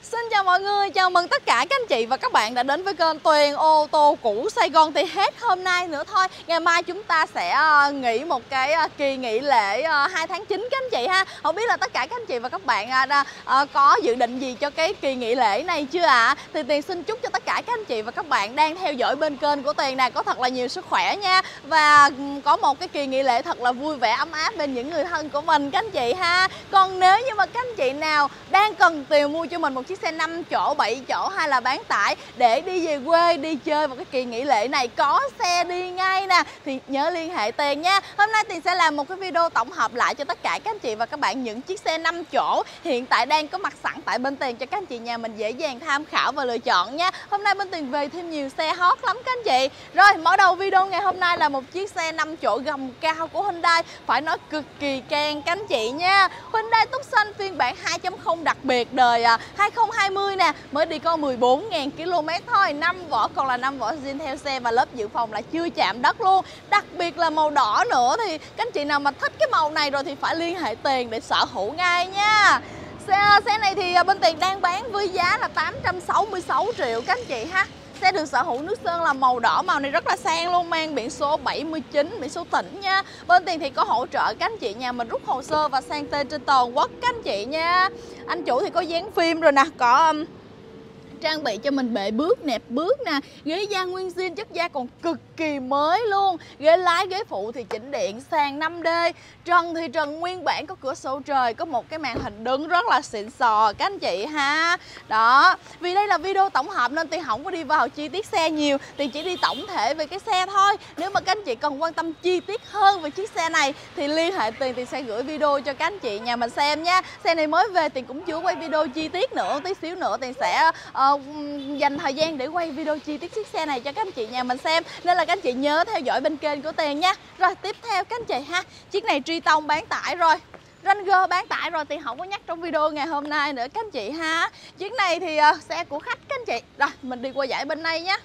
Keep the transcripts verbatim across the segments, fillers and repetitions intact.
Xin chào mọi người, chào mừng tất cả các anh chị và các bạn đã đến với kênh Tuyền ô tô cũ Sài Gòn. Thì hết hôm nay nữa thôi, ngày mai chúng ta sẽ uh, nghỉ một cái uh, kỳ nghỉ lễ uh, hai tháng chín các anh chị ha. Không biết là tất cả các anh chị và các bạn uh, đã, uh, có dự định gì cho cái kỳ nghỉ lễ này chưa ạ? À? Thì Tuyền xin chúc cho tất cả các anh chị và các bạn đang theo dõi bên kênh của Tuyền này có thật là nhiều sức khỏe nha. Và có một cái kỳ nghỉ lễ thật là vui vẻ ấm áp bên những người thân của mình các anh chị ha. Còn nếu như mà các anh chị nào đang cần tiền mua cho mình một chiếc xe năm chỗ, bảy chỗ hay là bán tải để đi về quê, đi chơi vào cái kỳ nghỉ lễ này, có xe đi ngay nè, thì nhớ liên hệ Tiền nha. Hôm nay Tiền sẽ làm một cái video tổng hợp lại cho tất cả các anh chị và các bạn những chiếc xe năm chỗ hiện tại đang có mặt sẵn tại bên Tiền cho các anh chị nhà mình dễ dàng tham khảo và lựa chọn nha. Hôm nay bên Tiền về thêm nhiều xe hot lắm các anh chị. Rồi, mở đầu video ngày hôm nay là một chiếc xe năm chỗ gầm cao của Hyundai, phải nói cực kỳ keng các anh chị nha. Hyundai Tucson phiên bản hai chấm không đặc biệt đời hai không hai không nè, mới đi có mười bốn nghìn ki lô mét thôi, năm vỏ còn là năm vỏ zin theo xe và lớp dự phòng là chưa chạm đất luôn. Đặc biệt là màu đỏ nữa, thì các anh chị nào mà thích cái màu này rồi thì phải liên hệ Tiền để sở hữu ngay nha. Xe, xe này thì bên Tiền đang bán với giá là tám trăm sáu mươi sáu triệu các anh chị ha. Xe được sở hữu nước sơn là màu đỏ, màu này rất là sang luôn, mang biển số bảy mươi chín, biển số tỉnh nha. Bên Tiền thì có hỗ trợ các anh chị nhà mình rút hồ sơ và sang tên trên toàn quốc các anh chị nha. Anh chủ thì có dán phim rồi nè, có um, trang bị cho mình bệ bước nẹp bước nè, ghế da nguyên zin, chất da còn cực kỳ mới luôn, ghế lái ghế phụ thì chỉnh điện, sàn năm D, trần thì trần nguyên bản, có cửa sổ trời, có một cái màn hình đứng rất là xịn sò các anh chị ha. Đó, vì đây là video tổng hợp nên Tiền không có đi vào chi tiết xe nhiều, Tiền chỉ đi tổng thể về cái xe thôi. Nếu mà các anh chị cần quan tâm chi tiết hơn về chiếc xe này thì liên hệ Tiền, Tiền sẽ gửi video cho các anh chị nhà mình xem nha. Xe này mới về Tiền cũng chưa quay video chi tiết nữa, tí xíu nữa Tiền sẽ uh, dành thời gian để quay video chi tiết chiếc xe này cho các anh chị nhà mình xem, nên là các anh chị nhớ theo dõi bên kênh của Tiền nha. Rồi tiếp theo các anh chị ha, chiếc này Tri Tông bán tải rồi, Ranger bán tải rồi, Tiền không có nhắc trong video ngày hôm nay nữa các anh chị ha. Chiếc này thì uh, xe của khách các anh chị. Rồi mình đi qua giải bên đây nhé.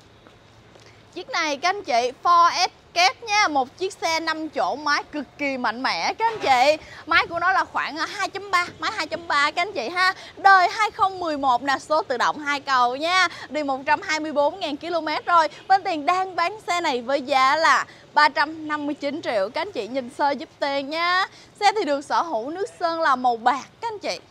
Chiếc này các anh chị Ford Escape nha, một chiếc xe năm chỗ máy cực kỳ mạnh mẽ các anh chị. Máy của nó là khoảng hai chấm ba, máy hai chấm ba các anh chị ha. Đời hai không một một nè, số tự động hai cầu nha, đi một trăm hai mươi bốn nghìn ki lô mét rồi. Bên Tiền đang bán xe này với giá là ba trăm năm mươi chín triệu, các anh chị nhìn sơ giúp Tiền nha. Xe thì được sở hữu nước sơn là màu bạc các anh chị.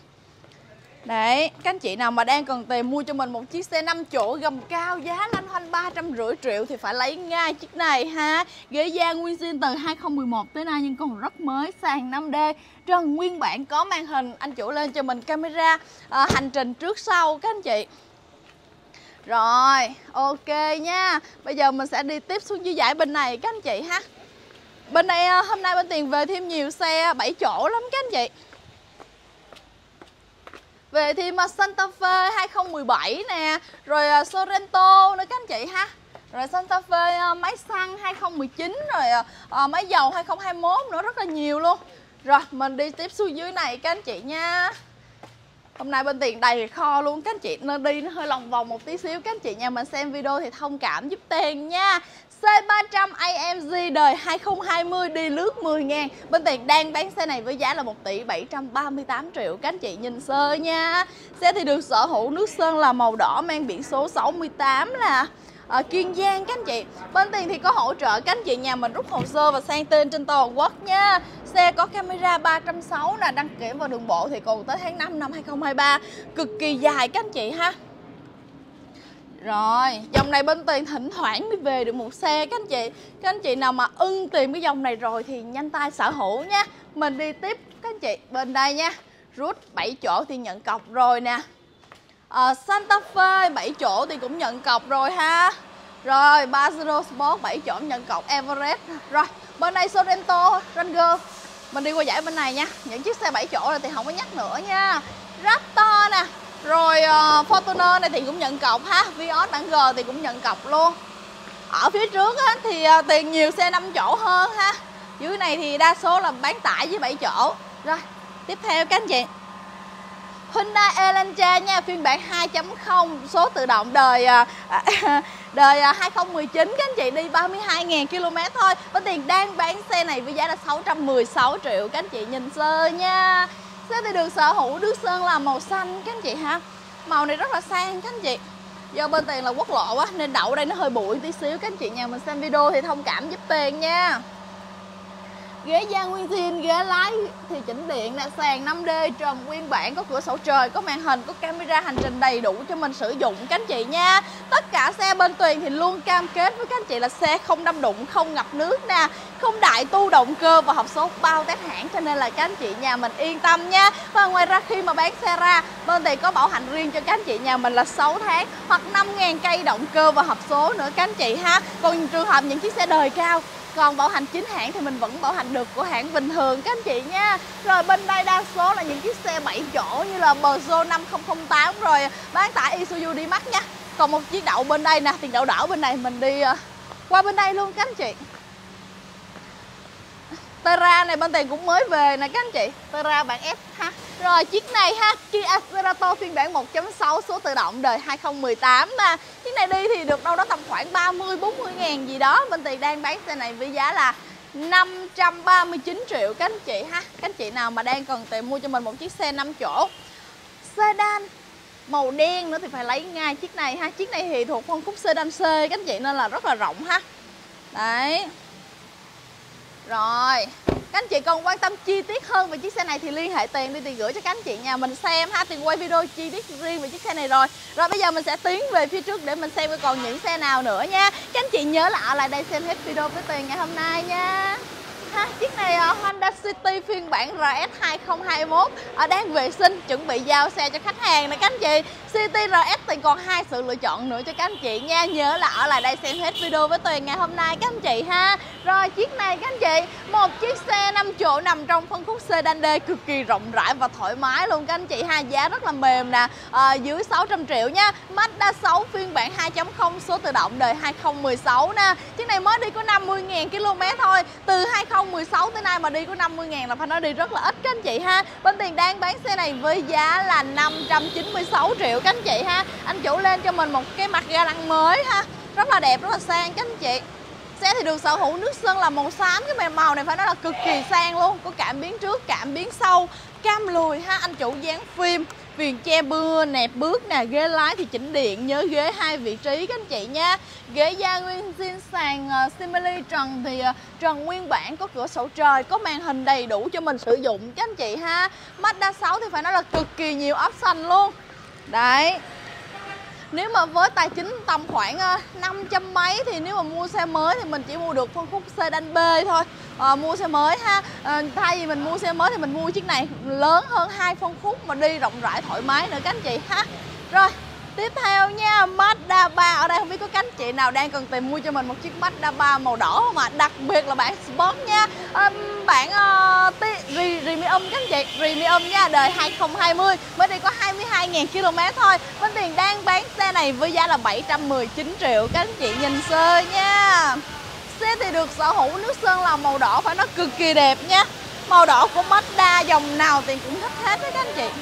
Đấy, các anh chị nào mà đang cần tiền mua cho mình một chiếc xe năm chỗ gầm cao giá lanh hoanh ba trăm rưỡi triệu thì phải lấy ngay chiếc này ha. Ghế da nguyên zin từ hai không một một tới nay nhưng còn rất mới, sàn năm D, trần nguyên bản, có màn hình, anh chủ lên cho mình camera à, hành trình trước sau các anh chị. Rồi, ok nha. Bây giờ mình sẽ đi tiếp xuống dưới giải bên này các anh chị ha. Bên đây hôm nay bên Tiền về thêm nhiều xe bảy chỗ lắm các anh chị. Về thêm Santa Fe hai không một bảy nè, rồi Sorento nữa các anh chị ha. Rồi Santa Fe máy xăng hai không một chín, rồi uh, máy dầu hai không hai mốt nữa, rất là nhiều luôn. Rồi mình đi tiếp xuống dưới này các anh chị nha. Hôm nay bên Tiền đầy kho luôn các anh chị, nên đi nó hơi lòng vòng một tí xíu. Các anh chị nhà mình xem video thì thông cảm giúp Tiền nha. C ba trăm A M G đời hai không hai không đi lướt mười ngàn. Bên Tiền đang bán xe này với giá là một tỷ bảy trăm ba mươi tám triệu, các anh chị nhìn sơ nha. Xe thì được sở hữu nước sơn là màu đỏ, mang biển số sáu mươi tám là ở Kiên Giang các anh chị. Bên Tiền thì có hỗ trợ các anh chị nhà mình rút hồ sơ và sang tên trên toàn quốc nha. Xe có camera ba trăm sáu mươi nè, đăng kiểm vào đường bộ thì còn tới tháng năm năm hai không hai ba, cực kỳ dài các anh chị ha. Rồi, dòng này bên Tiền thỉnh thoảng mới về được một xe các anh chị. Các anh chị nào mà ưng tìm cái dòng này rồi thì nhanh tay sở hữu nha. Mình đi tiếp các anh chị bên đây nha. Rút bảy chỗ thì nhận cọc rồi nè. à, Santa Fe bảy chỗ thì cũng nhận cọc rồi ha. Rồi, Pajero Sport bảy chỗ nhận cọc, Everest. Rồi, bên đây Sorento, Ranger. Mình đi qua giải bên này nha. Những chiếc xe bảy chỗ rồi thì không có nhắc nữa nha. Raptor nè. Rồi uh, Fortuner này thì cũng nhận cọc ha. Vios bản G thì cũng nhận cọc luôn. Ở phía trước á, thì uh, Tiền nhiều xe năm chỗ hơn ha. Dưới này thì đa số là bán tải với bảy chỗ. Rồi, tiếp theo các anh chị, Hyundai Elantra nha, phiên bản hai chấm không, số tự động đời uh, đời uh, hai không một chín, các anh chị đi ba mươi hai nghìn ki lô mét thôi. Bên Tiền đang bán xe này với giá là sáu trăm mười sáu triệu, các anh chị nhìn sơ nha. Xe thì được sở hữu nước sơn là màu xanh các anh chị ha. Màu này rất là sang các anh chị. Do bên Tiền là quốc lộ á nên đậu đây nó hơi bụi tí xíu, các anh chị nhà mình xem video thì thông cảm giúp Tiền nha. Ghế da nguyên zin, ghế lái thì chỉnh điện nè, sàn năm D trần nguyên bản, có cửa sổ trời, có màn hình, có camera hành trình đầy đủ cho mình sử dụng các anh chị nha. Tất cả xe bên Tuyền thì luôn cam kết với các anh chị là xe không đâm đụng, không ngập nước nè, không đại tu động cơ và hộp số bao test hãng, cho nên là các anh chị nhà mình yên tâm nha. Và ngoài ra khi mà bán xe ra, bên Tuyền có bảo hành riêng cho các anh chị nhà mình là sáu tháng hoặc năm nghìn cây động cơ và hộp số nữa các anh chị ha. Còn trường hợp những chiếc xe đời cao, còn bảo hành chính hãng thì mình vẫn bảo hành được của hãng bình thường các anh chị nha. Rồi bên đây đa số là những chiếc xe bảy chỗ như là Peugeot năm không không tám, rồi bán tải Isuzu D-Max nha. Còn một chiếc đậu bên đây nè, tiền đậu đảo bên này, mình đi qua bên đây luôn các anh chị. Terra này bên Tiền cũng mới về nè các anh chị, Terra bản S ha. Rồi chiếc này ha, Kia Cerato phiên bản một chấm sáu số tự động đời hai không một tám nè. Chiếc này đi thì được đâu đó tầm khoảng ba mươi bốn mươi ngàn gì đó. Bên Tiền đang bán xe này với giá là năm trăm ba mươi chín triệu các anh chị ha. Các anh chị nào mà đang cần tiền mua cho mình một chiếc xe năm chỗ sedan màu đen nữa thì phải lấy ngay chiếc này ha. Chiếc này thì thuộc phân khúc sedan C các anh chị nên là rất là rộng ha. Đấy. Rồi, các anh chị còn quan tâm chi tiết hơn về chiếc xe này thì liên hệ Tiền đi, Tiền gửi cho các anh chị nhà mình xem ha. Tiền quay video chi tiết riêng về chiếc xe này rồi. Rồi bây giờ mình sẽ tiến về phía trước để mình xem còn những xe nào nữa nha. Các anh chị nhớ là ở lại đây xem hết video với Tiền ngày hôm nay nha. Ha, chiếc này uh, Honda City phiên bản R S hai không hai mốt uh, đang vệ sinh, chuẩn bị giao xe cho khách hàng nè các anh chị. City R S thì còn hai sự lựa chọn nữa cho các anh chị nha. Nhớ là ở lại đây xem hết video với Tuyền ngày hôm nay các anh chị ha. Rồi chiếc này các anh chị, một chiếc xe năm chỗ nằm trong phân khúc sedan D cực kỳ rộng rãi và thoải mái luôn các anh chị ha. Giá rất là mềm nè, uh, dưới sáu trăm triệu nha. Mazda sáu phiên bản hai chấm không số tự động đời hai không một sáu nè. Chiếc này mới đi có năm mươi nghìn ki lô mét thôi. Từ hai không một sáu tới nay mà đi có năm mươi ngàn là phải nói đi rất là ít các anh chị ha. Bên Tiền đang bán xe này với giá là năm trăm chín mươi sáu triệu các anh chị ha. Anh chủ lên cho mình một cái mặt ga lăng mới ha, rất là đẹp, rất là sang các anh chị. Xe thì được sở hữu nước sơn là màu xám, cái màu này phải nói là cực kỳ sang luôn. Có cảm biến trước, cảm biến sau, cam lùi ha. Anh chủ dán phim, viền che mưa nẹp bước nè, ghế lái thì chỉnh điện, nhớ ghế hai vị trí các anh chị nha. Ghế da nguyên zin, sàn uh, simili, trần thì uh, trần nguyên bản, có cửa sổ trời, có màn hình đầy đủ cho mình sử dụng các anh chị ha. Mazda sáu thì phải nói là cực kỳ nhiều option luôn. Đấy. Nếu mà với tài chính tầm khoảng năm trăm mấy thì nếu mà mua xe mới thì mình chỉ mua được phân khúc sedan B thôi. À, mua xe mới ha. À, thay vì mình mua xe mới thì mình mua chiếc này lớn hơn hai phân khúc mà đi rộng rãi thoải mái nữa các anh chị ha. Rồi, tiếp theo nha, Mazda ba. Ở đây không biết có các anh chị nào đang cần tìm mua cho mình một chiếc Mazda ba màu đỏ không ạ? Đặc biệt là bản Sport nha. À, bản uh, Premium các anh chị, Premium nha, đời hai không hai không, mới đi có hai mươi hai nghìn ki lô mét thôi. Bên Tiền đang bán xe này với giá là bảy trăm mười chín triệu các anh chị nhìn sơ nha. Xe thì được sở hữu nước sơn là màu đỏ, phải nói cực kỳ đẹp nha. Màu đỏ của Mazda dòng nào Tiền cũng thích hết đấy các anh chị.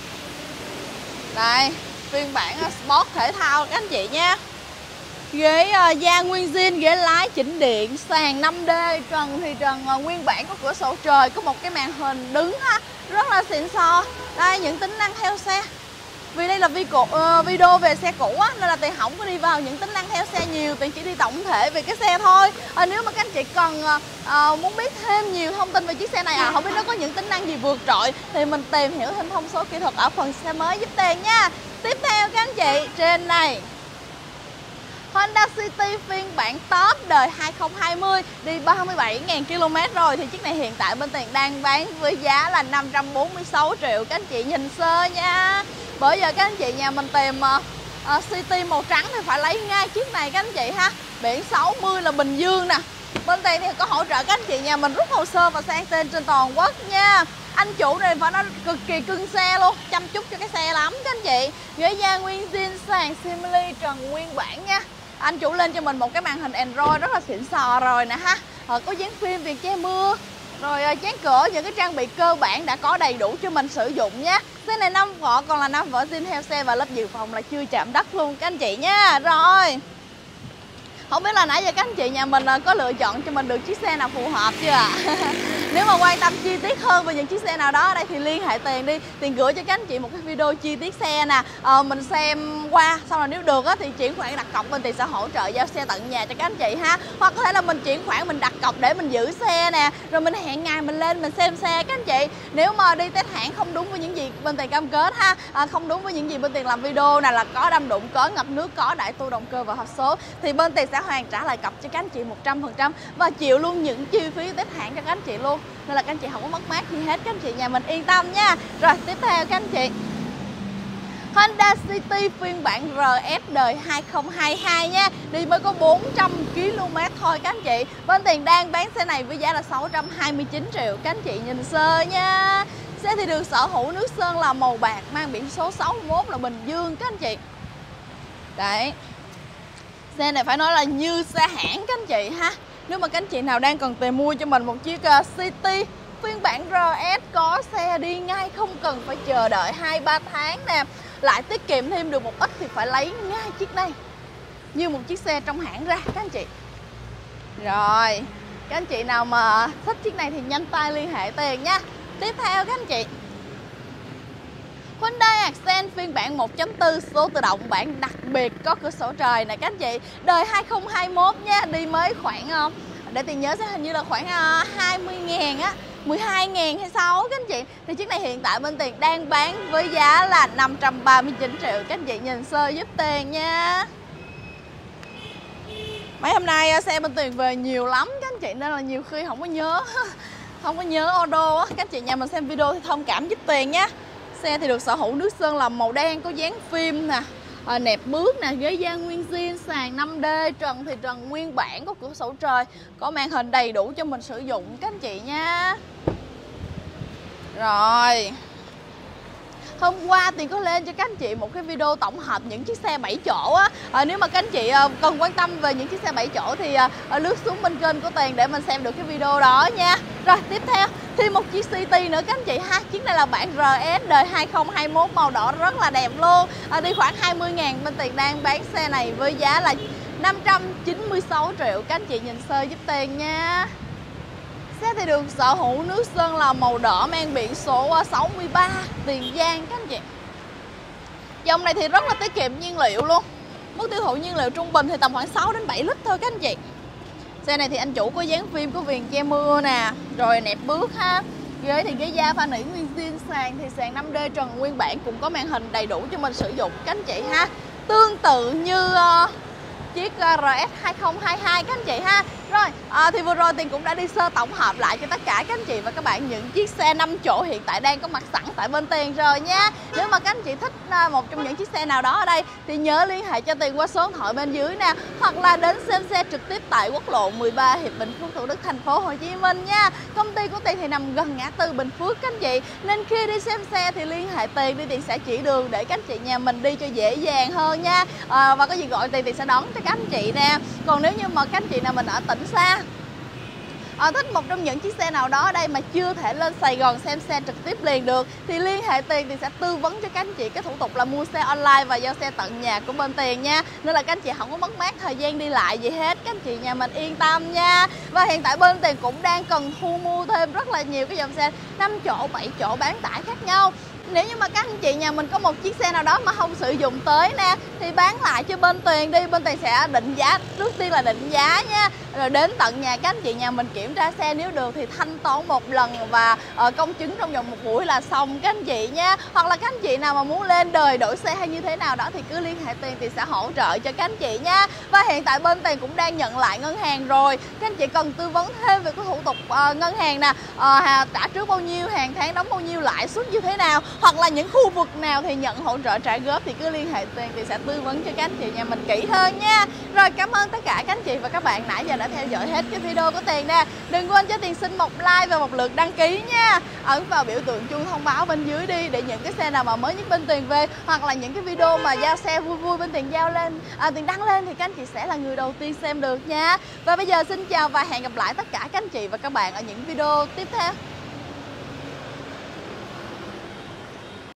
Đây, phiên bản Sport thể thao các anh chị nha. Ghế uh, da nguyên zin, ghế lái chỉnh điện, sàn năm D, trần thì trần uh, nguyên bản, có cửa sổ trời, có một cái màn hình đứng ha, rất là xịn sò. Đây những tính năng theo xe. Vì đây là video, uh, video về xe cũ á, nên là Tiền không có đi vào những tính năng theo xe nhiều, Tiền chỉ đi tổng thể về cái xe thôi. À, nếu mà các anh chị cần uh, uh, muốn biết thêm nhiều thông tin về chiếc xe này, à không biết nó có những tính năng gì vượt trội thì mình tìm hiểu thêm thông số kỹ thuật ở phần xe mới giúp Tiền nha. Tiếp theo các anh chị, trên này Honda City phiên bản top đời hai không hai không đi ba mươi bảy nghìn ki lô mét rồi, thì chiếc này hiện tại bên Tiền đang bán với giá là năm trăm bốn mươi sáu triệu các anh chị nhìn sơ nha. Bởi giờ các anh chị nhà mình tìm uh, uh, City màu trắng thì phải lấy ngay chiếc này các anh chị ha. Biển sáu mươi là Bình Dương nè. Bên Tiền thì có hỗ trợ các anh chị nhà mình rút hồ sơ và sang tên trên toàn quốc nha. Anh chủ này phải nói cực kỳ cưng xe luôn, chăm chút cho cái xe lắm các anh chị. Ghế da nguyên zin, sàn simili, trần nguyên bản nha. Anh chủ lên cho mình một cái màn hình Android rất là xịn sò rồi nè ha. Rồi có dán phim, viền che mưa, rồi dán cửa, những cái trang bị cơ bản đã có đầy đủ cho mình sử dụng nha. Xe này năm vỏ, còn là năm vỏ zin theo xe và lớp dự phòng là chưa chạm đất luôn các anh chị nha. Rồi, không biết là nãy giờ các anh chị nhà mình có lựa chọn cho mình được chiếc xe nào phù hợp chưa ạ? À? Nếu mà quan tâm chi tiết hơn về những chiếc xe nào đó ở đây thì liên hệ Tiền đi. Tiền gửi cho các anh chị một cái video chi tiết xe nè, à, mình xem qua, xong rồi nếu được á, thì chuyển khoản đặt cọc bên Tiền sẽ hỗ trợ giao xe tận nhà cho các anh chị ha. Hoặc có thể là mình chuyển khoản mình đặt cọc để mình giữ xe nè, rồi mình hẹn ngày mình lên mình xem xe các anh chị. Nếu mà đi test hãng không đúng với những gì bên Tiền cam kết ha, à, không đúng với những gì bên Tiền làm video nè, là có đâm đụng, có ngập nước, có đại tu động cơ và hộp số, thì bên Tiền sẽ hoàn trả lại cọc cho các anh chị một trăm phần trăm và chịu luôn những chi phí test hãng cho các anh chị luôn, nên là các anh chị không có mất mát gì hết, các anh chị nhà mình yên tâm nha. Rồi tiếp theo các anh chị, Honda City phiên bản rờ ét đời hai không hai hai nha. Đi mới có bốn trăm ki lô mét thôi các anh chị. Bên Tiền đang bán xe này với giá là sáu trăm hai mươi chín triệu. Các anh chị nhìn sơ nha. Xe thì được sở hữu nước sơn là màu bạc, mang biển số sáu mốt là Bình Dương các anh chị. Đấy, xe này phải nói là như xe hãng các anh chị ha. Nếu mà các anh chị nào đang cần tìm mua cho mình một chiếc uh, City phiên bản rờ ét có xe đi ngay, không cần phải chờ đợi hai ba tháng nè, lại tiết kiệm thêm được một ít thì phải lấy ngay chiếc này như một chiếc xe trong hãng ra các anh chị. Rồi, các anh chị nào mà thích chiếc này thì nhanh tay liên hệ Tiền nha. Tiếp theo các anh chị, Hyundai Accent phiên bản một chấm bốn số tự động bản đặc biệt có cửa sổ trời này các anh chị. Đời hai không hai mốt nha, đi mới khoảng, để Tiền nhớ sẽ hình như là khoảng hai mươi ngàn á, mười hai ngàn hay sao các anh chị. Thì chiếc này hiện tại bên Tiền đang bán với giá là năm trăm ba mươi chín triệu. Các anh chị nhìn sơ giúp Tiền nha. Mấy hôm nay xe bên Tiền về nhiều lắm các anh chị, nên là nhiều khi không có nhớ không có nhớ order á. Các anh chị nhà mình xem video thì thông cảm giúp Tiền nha. Xe thì được sở hữu nước sơn là màu đen, có dán phim nè, à, nẹp bước nè, ghế da nguyên zin, sàn năm D, trần thì trần nguyên bản, có cửa sổ trời, có màn hình đầy đủ cho mình sử dụng các anh chị nha. Rồi, hôm qua Tiền có lên cho các anh chị một cái video tổng hợp những chiếc xe bảy chỗ á. À, nếu mà các anh chị cần quan tâm về những chiếc xe bảy chỗ thì à, lướt xuống bên kênh của Tiền để mình xem được cái video đó nha. Rồi tiếp theo thêm một chiếc City nữa các anh chị ha. Chiếc này là bản rờ ét đời hai không hai mốt màu đỏ rất là đẹp luôn. À, đi khoảng hai mươi ngàn, bên Tiền đang bán xe này với giá là năm trăm chín mươi sáu triệu. Các anh chị nhìn sơ giúp Tiền nha. Xe thì được sở hữu nước sơn là màu đỏ, mang biển số sáu mươi ba Tiền Giang các anh chị. Dòng này thì rất là tiết kiệm nhiên liệu luôn. Mức tiêu thụ nhiên liệu trung bình thì tầm khoảng sáu đến bảy lít thôi các anh chị. Xe này thì anh chủ có dán phim, có viền che mưa nè, rồi nẹp bước ha. Ghế thì ghế da pha nỉ nguyên zin, sàn thì sàn năm D trần nguyên bản, cũng có màn hình đầy đủ cho mình sử dụng các anh chị ha. Tương tự như uh, chiếc rờ ét hai không hai hai các anh chị ha. Rồi, à, thì vừa rồi Tiền cũng đã đi sơ tổng hợp lại cho tất cả các anh chị và các bạn những chiếc xe năm chỗ hiện tại đang có mặt sẵn tại bên Tiền rồi nha. Nếu mà các anh chị thích à, một trong những chiếc xe nào đó ở đây thì nhớ liên hệ cho Tiền qua số điện thoại bên dưới nè, hoặc là đến xem xe trực tiếp tại quốc lộ mười ba Hiệp Bình Phước, Thủ Đức, thành phố Hồ Chí Minh nha. Công ty của Tiền thì nằm gần ngã tư Bình Phước các anh chị, nên khi đi xem xe thì liên hệ Tiền đi, Tiền sẽ chỉ đường để các anh chị nhà mình đi cho dễ dàng hơn nha. À, và có gì gọi Tiền, Tiền sẽ đón cho các anh chị nè. Còn nếu như mà các anh chị nào mình ở tỉnh xa, à, thích một trong những chiếc xe nào đó ở đây mà chưa thể lên Sài Gòn xem xe trực tiếp liền được thì liên hệ Tiền thì sẽ tư vấn cho các anh chị cái thủ tục là mua xe online và giao xe tận nhà của bên Tiền nha. Nên là các anh chị không có mất mát thời gian đi lại gì hết, các anh chị nhà mình yên tâm nha. Và hiện tại bên Tiền cũng đang cần thu mua thêm rất là nhiều cái dòng xe năm chỗ, bảy chỗ bán tải khác nhau. Nếu như mà các anh chị nhà mình có một chiếc xe nào đó mà không sử dụng tới nè thì bán lại cho bên Tiền đi, bên Tiền sẽ định giá, trước tiên là định giá nha, rồi đến tận nhà các anh chị nhà mình kiểm tra xe, nếu được thì thanh toán một lần và uh, công chứng trong vòng một buổi là xong các anh chị nha. Hoặc là các anh chị nào mà muốn lên đời đổi xe hay như thế nào đó thì cứ liên hệ Tiền thì sẽ hỗ trợ cho các anh chị nha. Và hiện tại bên Tiền cũng đang nhận lại ngân hàng rồi, các anh chị cần tư vấn thêm về cái thủ tục uh, ngân hàng nè, uh, trả trước bao nhiêu, hàng tháng đóng bao nhiêu, lãi suất như thế nào, hoặc là những khu vực nào thì nhận hỗ trợ trả góp thì cứ liên hệ Tiền thì sẽ tư vấn cho các anh chị nhà mình kỹ hơn nha. Rồi, cảm ơn tất cả các anh chị và các bạn nãy giờ đã theo dõi hết cái video của Tiền nè. Đừng quên cho Tiền xin một like và một lượt đăng ký nha. Ấn vào biểu tượng chuông thông báo bên dưới đi để những cái xe nào mà mới nhất bên Tiền về, hoặc là những cái video mà giao xe vui vui bên Tiền giao lên, à, Tiền đăng lên thì các anh chị sẽ là người đầu tiên xem được nha. Và bây giờ xin chào và hẹn gặp lại tất cả các anh chị và các bạn ở những video tiếp theo.